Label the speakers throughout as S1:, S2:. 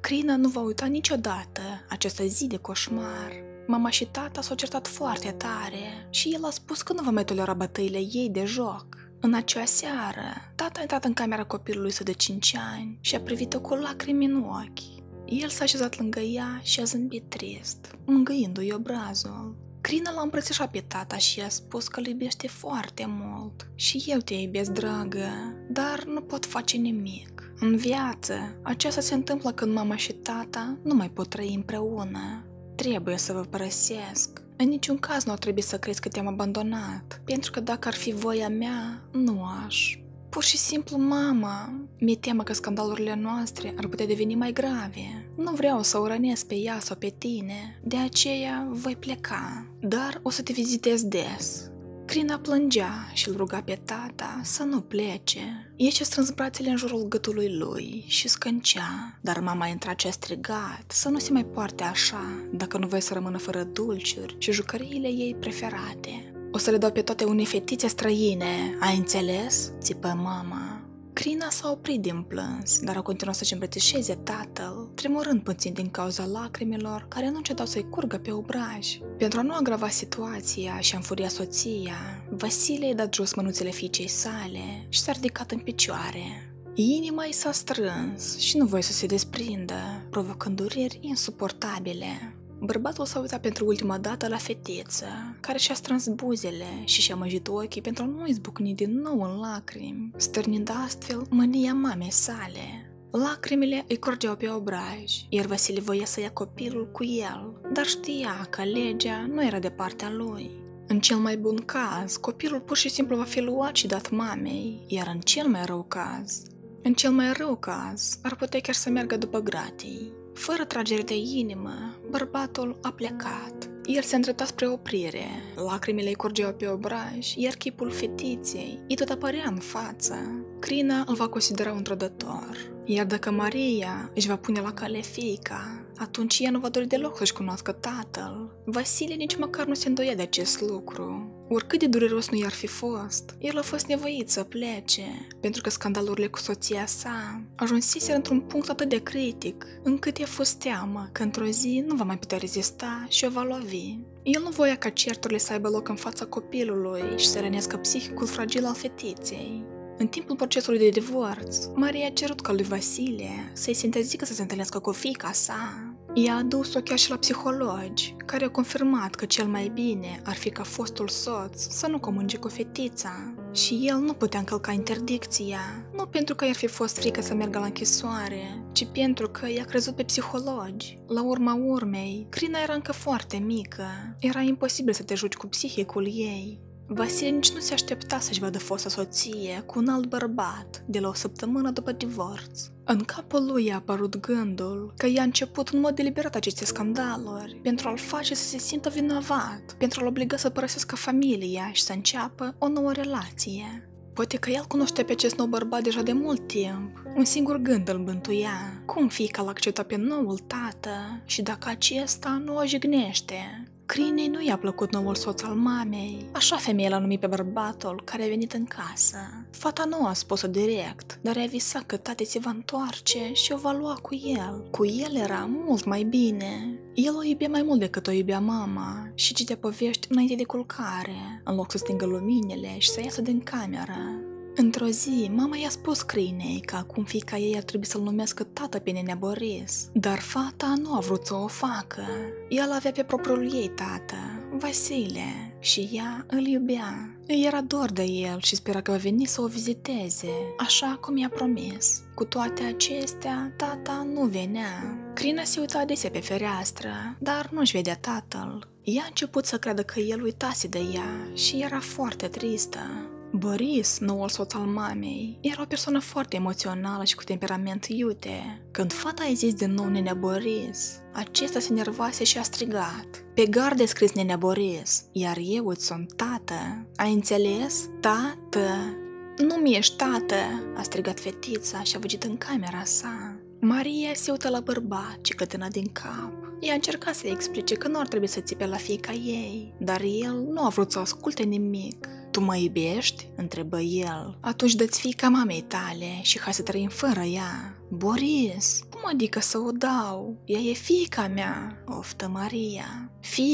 S1: Crina nu va uita niciodată această zi de coșmar. Mama și tata s-au certat foarte tare și el a spus că nu va mai tolera bătăile ei de joc. În acea seară, tata a intrat în camera copilului său de 5 ani și a privit-o cu lacrimi în ochi. El s-a așezat lângă ea și a zâmbit trist, mângâindu-i obrazul. Crina l-a îmbrățișat pe tata și i-a spus că îl iubește foarte mult. Și eu te iubesc, dragă, dar nu pot face nimic. În viață, aceasta se întâmplă când mama și tata nu mai pot trăi împreună. Trebuie să vă părăsesc. În niciun caz nu ar trebui să crezi că te-am abandonat, pentru că dacă ar fi voia mea, nu aș. Pur și simplu, mama, mi-e teamă că scandalurile noastre ar putea deveni mai grave. Nu vreau să o rănesc pe ea sau pe tine, de aceea voi pleca, dar o să te vizitez des. Crina plângea și îl ruga pe tata să nu plece. Ea și-a strâns brațele în jurul gâtului lui și scâncea, dar mama intra ce a strigat să nu se mai poarte așa, dacă nu vrei să rămână fără dulciuri și jucăriile ei preferate. O să le dau pe toate unei fetițe străine, ai înțeles? Țipă mama. Crina s-a oprit din plâns, dar a continuat să-și îmbrățișeze tatăl, tremurând puțin din cauza lacrimilor care nu încetau să-i curgă pe obraj. Pentru a nu agrava situația și a înfuria soția, Vasile i-a dat jos mânuțele fiicei sale și s-a ridicat în picioare. Inima i s-a strâns și nu voia să se desprindă, provocând dureri insuportabile. Bărbatul s-a uitat pentru ultima dată la fetiță, care și-a strâns buzele și și-a măjit ochii pentru a nu izbucni din nou în lacrimi, stârnind astfel mânia mamei sale. Lacrimile îi curgeau pe obraj, iar Vasile voia să ia copilul cu el, dar știa că legea nu era de partea lui. În cel mai bun caz, copilul pur și simplu va fi luat și dat mamei, iar în cel mai rău caz, ar putea chiar să meargă după gratii. Fără tragere de inimă, bărbatul a plecat. El se îndrepta spre oprire, lacrimile îi curgeau pe obraj, iar chipul fetiței îi tot apărea în față. Crina îl va considera un trădător, iar dacă Maria își va pune la cale fiica, atunci ea nu va dori deloc să-și cunoască tatăl. Vasile nici măcar nu se îndoia de acest lucru. Oricât de dureros nu i-ar fi fost, el a fost nevoit să plece, pentru că scandalurile cu soția sa ajunseseră într-un punct atât de critic, încât i-a fost teamă că într-o zi nu va mai putea rezista și o va lovi. El nu voia ca certurile să aibă loc în fața copilului și să rănească psihicul fragil al fetiței. În timpul procesului de divorț, Maria a cerut ca lui Vasile să-i se interzică să se întâlnească cu fiica sa. Ea a adus-o chiar și la psihologi, care au confirmat că cel mai bine ar fi ca fostul soț să nu comunice cu fetița. Și el nu putea încălca interdicția, nu pentru că i-ar fi fost frică să meargă la închisoare, ci pentru că i-a crezut pe psihologi. La urma urmei, Crina era încă foarte mică, era imposibil să te juci cu psihicul ei. Vasile nici nu se aștepta să-și vadă fosta soție cu un alt bărbat de la o săptămână după divorț. În capul lui a apărut gândul că i-a început în mod deliberat aceste scandaluri pentru a-l face să se simtă vinovat, pentru a-l obliga să părăsească familia și să înceapă o nouă relație. Poate că el cunoștea pe acest nou bărbat deja de mult timp. Un singur gând îl bântuia. Cum fiica l-a acceptat pe noul tată și dacă acesta nu o jignește? Crinei nu i-a plăcut noul soț al mamei. Așa femeia l-a numit pe bărbatul care a venit în casă. Fata nu a spus-o direct, dar a visat că tate se va întoarce și o va lua cu el. Cu el era mult mai bine. El o iubea mai mult decât o iubea mama și citea povești înainte de culcare, în loc să stingă luminile și să iasă din cameră. Într-o zi, mama i-a spus Crinei că acum fiica ei ar trebui să-l numească tată pe nenea Boris, dar fata nu a vrut să o facă. El avea pe propriul ei tată, Vasile, și ea îl iubea. Îi era dor de el și spera că va veni să o viziteze, așa cum i-a promis. Cu toate acestea, tata nu venea. Crina se uita adesea pe fereastră, dar nu-și vedea tatăl. Ea a început să creadă că el uitase de ea și era foarte tristă. Boris, noul soț al mamei, era o persoană foarte emoțională și cu temperament iute. Când fata i-a zis din nou nenea Boris, acesta se nervase și a strigat: "Pe gard scris nenea Boris, iar eu îți sunt tată. Ai înțeles? Tată!" "Nu mi-ești tată!" a strigat fetița și a fugit în camera sa. Maria se uită la bărbat și clătina din cap. Ea a încercat să-i explice că nu ar trebui să țipe la fiica ei, dar el nu a vrut să asculte nimic. "Tu mă iubești?" întrebă el. "Atunci dă-ți fiica mamei tale și hai să trăim fără ea." "Boris, cum adică să o dau? Ea e fiica mea, oftă Maria.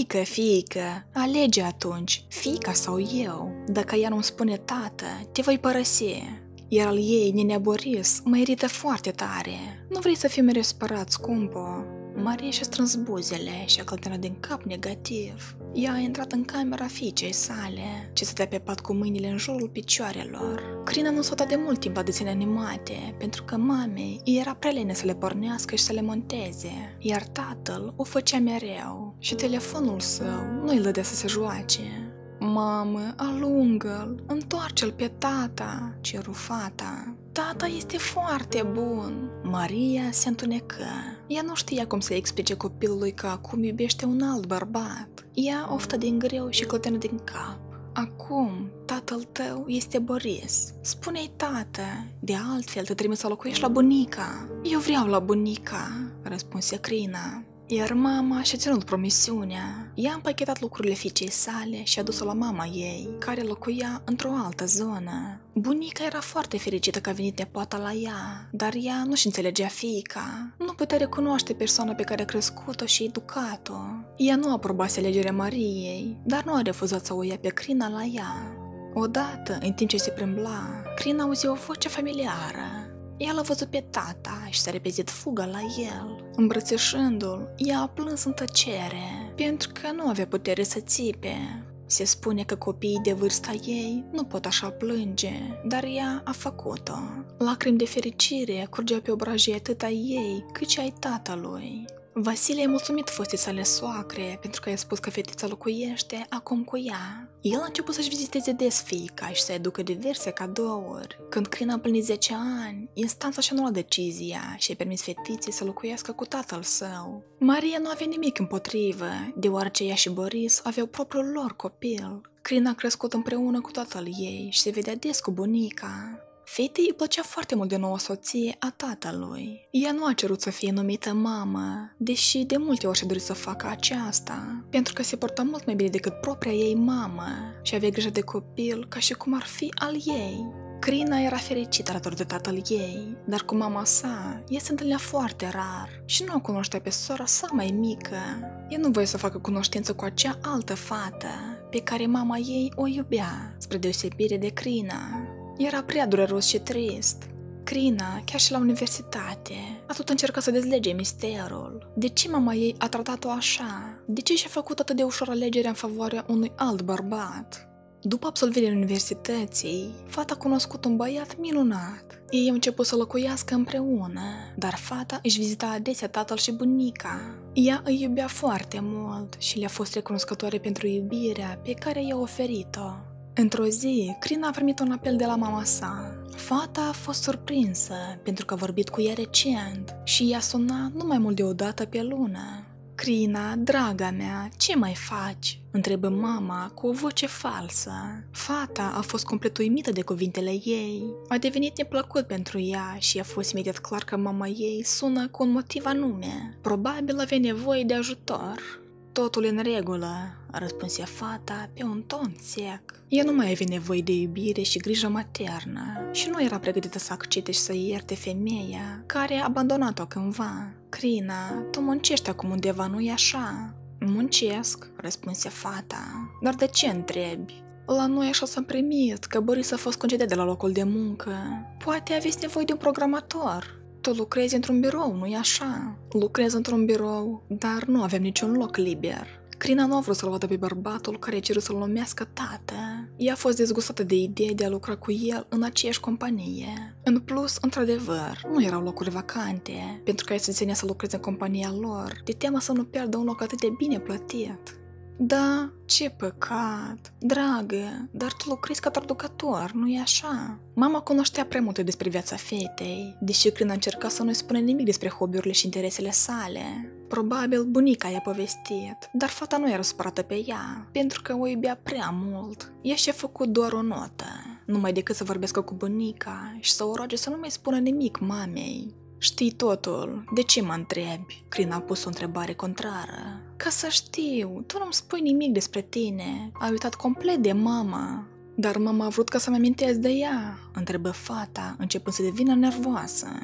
S1: Fiică, alege atunci, fiica sau eu. Dacă ea nu-mi spune tată, te voi părăsi. Iar al ei, nenea Boris, mă irită foarte tare. Nu vrei să fii mereu spărat, scumpo? Maria și-a strâns buzele și a clătinat din cap negativ. Ea a intrat în camera fiicei sale, ce stătea pe pat cu mâinile în jurul picioarelor. Crina nu s-a dat de mult timp la desene animate, pentru că mamei îi era prea lene să le pornească și să le monteze, iar tatăl o făcea mereu și telefonul său nu îi lădea să se joace. Mamă, alungă-l, întoarce-l pe tata, ceru fata. Tata este foarte bun. Maria se întunecă. Ea nu știa cum să explice copilului că acum iubește un alt bărbat. Ea oftă din greu și clătenă din cap. Acum, tatăl tău este Boris. Spune-i tată, de altfel te trimit să locuiești la bunica. Eu vreau la bunica, răspunse Crina. Iar mama și-a ținut promisiunea. Ea a împachetat lucrurile fiicei sale și a dus-o la mama ei, care locuia într-o altă zonă. Bunica era foarte fericită că a venit nepoata la ea, dar ea nu-și înțelegea fiica. Nu putea recunoaște persoana pe care a crescut-o și educat-o. Ea nu aprobase alegerea Mariei, dar nu a refuzat să o ia pe Crina la ea. Odată, în timp ce se plimbla, Crina auzi o voce familiară. Ea l-a văzut pe tata și s-a repezit fuga la el. Îmbrățișându-l, ea a plâns în tăcere, pentru că nu avea putere să țipe. Se spune că copiii de vârsta ei nu pot așa plânge, dar ea a făcut-o. Lacrimi de fericire curgeau pe obrajii atât ai ei, cât și ai tatălui. Vasile a mulțumit fostei sale soacre pentru că i-a spus că fetița locuiește acum cu ea. El a început să-și viziteze des fiica și să-i aducă diverse cadouri. Când Crina a împlinit 10 ani, instanța și-a luat decizia și a permis fetiței să locuiască cu tatăl său. Maria nu avea nimic împotrivă, deoarece ea și Boris aveau propriul lor copil. Crina a crescut împreună cu tatăl ei și se vedea des cu bunica. Fetei îi plăcea foarte mult de noua soție a tatălui. Ea nu a cerut să fie numită mamă, deși de multe ori și-a dorit să facă aceasta, pentru că se porta mult mai bine decât propria ei mamă și avea grijă de copil ca și cum ar fi al ei. Crina era fericită alături de tatăl ei, dar cu mama sa, ea se întâlnea foarte rar și nu o cunoștea pe sora sa mai mică. Ea nu voia să facă cunoștință cu acea altă fată, pe care mama ei o iubea, spre deosebire de Crina. Era prea dureros și trist. Crina, chiar și la universitate, a tot încercat să dezlege misterul. De ce mama ei a tratat-o așa? De ce și-a făcut atât de ușor alegerea în favoarea unui alt bărbat? După absolvirea universității, fata a cunoscut un băiat minunat. Ei au început să locuiască împreună, dar fata își vizita adesea tatăl și bunica. Ea îi iubea foarte mult și le-a fost recunoscătoare pentru iubirea pe care i-a oferit-o. Într-o zi, Crina a primit un apel de la mama sa. Fata a fost surprinsă pentru că a vorbit cu ea recent și i-a sunat nu mai mult de o dată pe lună. Crina, draga mea, ce mai faci? Întrebă mama cu o voce falsă. Fata a fost complet uimită de cuvintele ei. A devenit neplăcut pentru ea și a fost imediat clar că mama ei sună cu un motiv anume. Probabil avea nevoie de ajutor. Totul în regulă, răspunse fata pe un ton sec. Ea nu mai avea nevoie de iubire și grijă maternă și nu era pregătită să accepte și să ierte femeia care a abandonat-o cândva. Crina, tu muncești acum undeva, nu-i așa? Muncesc, răspunse fata. Dar de ce întrebi? La noi așa s-a primit că Boris a fost concediat de la locul de muncă. Poate aveți nevoie de un programator. Tu lucrezi într-un birou, nu-i așa? Lucrez într-un birou, dar nu avem niciun loc liber. Crina nu a vrut să-l vadă pe bărbatul care a cerut să-l numească tată. Ea a fost dezgustată de ideea de a lucra cu el în aceeași companie. În plus, într-adevăr, nu erau locuri vacante, pentru că ea se ținea să lucreze în compania lor, de teamă să nu piardă un loc atât de bine plătit. Da, ce păcat, dragă, dar tu lucrezi ca traducător, nu-i așa? Mama cunoștea prea multe despre viața fetei, deși Crina a încercat să nu-i spună nimic despre hobby-urile și interesele sale. Probabil bunica i-a povestit, dar fata nu era supărată pe ea, pentru că o iubea prea mult. Ea și-a făcut doar o notă, numai decât să vorbească cu bunica și să o roage să nu mai spună nimic mamei. Știi totul, de ce mă întrebi? Crina a pus o întrebare contrară. Ca să știu, tu nu-mi spui nimic despre tine, ai uitat complet de mama. Dar mama a vrut ca să-mi amintesc de ea, întrebă fata, începând să devină nervoasă.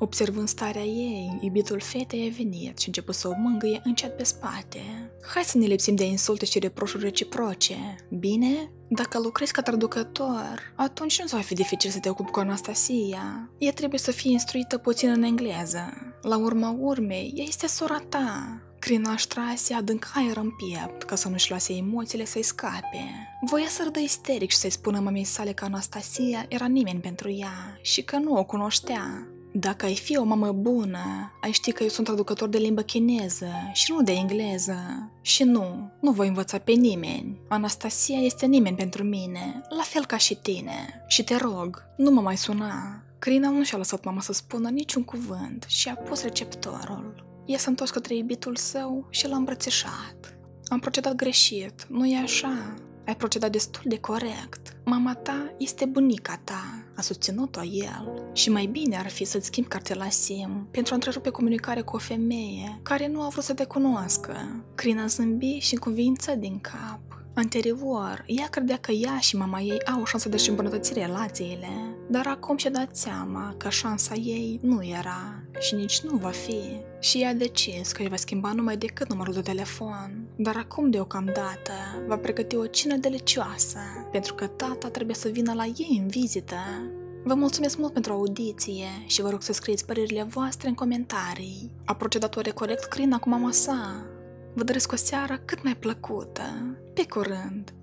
S1: Observând starea ei, iubitul fetei a venit și a început să o mângâie încet pe spate. Hai să ne lipsim de insulte și reproșuri reciproce, bine? Dacă lucrezi ca traducător, atunci nu-ți va fi dificil să te ocupi cu Anastasia. Ea trebuie să fie instruită puțin în engleză. La urma urmei, ea este sora ta. Crina își trase adânc aer în piept ca să nu-și lase emoțiile să-i scape. Voia să râdă isteric și să-i spună mamei sale că Anastasia era nimeni pentru ea și că nu o cunoștea. Dacă ai fi o mamă bună, ai ști că eu sunt traducător de limbă chineză și nu de engleză. Și nu voi învăța pe nimeni. Anastasia este nimeni pentru mine, la fel ca și tine. Și te rog, nu mă mai suna. Crina nu și-a lăsat mama să spună niciun cuvânt și a pus receptorul. Ea s-a întors către iubitul său și l-a îmbrățișat. Am procedat greșit, nu e așa? Ai procedat destul de corect. Mama ta este bunica ta, a susținut-o el. Și mai bine ar fi să-ți schimbi cartela SIM pentru a întrerupe comunicare cu o femeie care nu a vrut să te cunoască. Crina zâmbi și încuviință din cap. Anterior, ea credea că ea și mama ei au o șansă de a-și îmbunătăți relațiile, dar acum și-a dat seama că șansa ei nu era și nici nu va fi. Și ea a decis că își va schimba numai decât numărul de telefon. Dar acum, deocamdată, va pregăti o cină delicioasă, pentru că tata trebuie să vină la ei în vizită. Vă mulțumesc mult pentru audiție și vă rog să scrieți părerile voastre în comentarii. A procedat oare corect Crina cu mama sa? Vă doresc o seară cât mai plăcută. Pe curând!